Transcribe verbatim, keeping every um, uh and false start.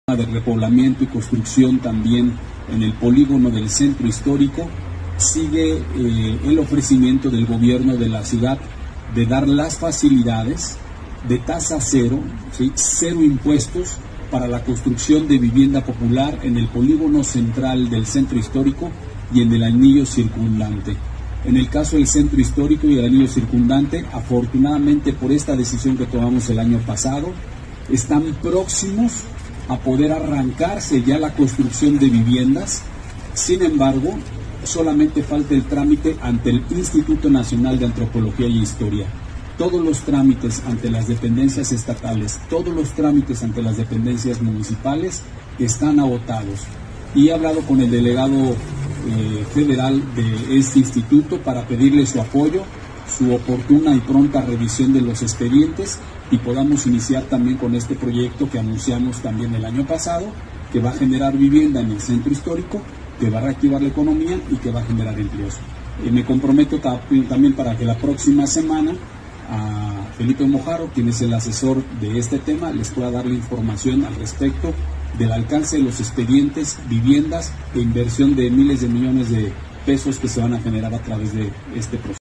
de repoblamiento y construcción también en el polígono del centro histórico, sigue eh, el ofrecimiento del gobierno de la ciudad de dar las facilidades de tasa cero, ¿sí? cero impuestos para la construcción de vivienda popular en el polígono central del centro histórico y en el anillo circundante. En el caso del centro histórico y el anillo circundante, afortunadamente por esta decisión que tomamos el año pasado, están próximos a poder arrancarse ya la construcción de viviendas. Sin embargo, solamente falta el trámite ante el Instituto Nacional de Antropología y Historia. Todos los trámites ante las dependencias estatales, todos los trámites ante las dependencias municipales están agotados. Y he hablado con el delegado eh, federal de este instituto para pedirle su apoyo, su oportuna y pronta revisión de los expedientes y podamos iniciar también con este proyecto que anunciamos también el año pasado, que va a generar vivienda en el centro histórico, que va a reactivar la economía y que va a generar empleos. Y me comprometo también para que la próxima semana a Felipe Mojarro, quien es el asesor de este tema, les pueda dar la información al respecto del alcance de los expedientes, viviendas e inversión de miles de millones de pesos que se van a generar a través de este proceso.